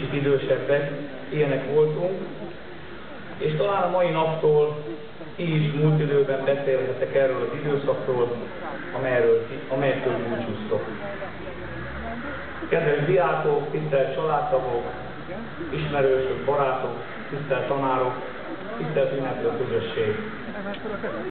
kicsit idősebbek, ilyenek voltunk, és talán a mai naptól ti is múlt időben beszélhetek erről az időszakról, amelyettől búcsúztok. Kedves diákok, tisztelt családtagok, ismerősök, barátok, tisztelt tanárok, tisztelt ünneplő közösség!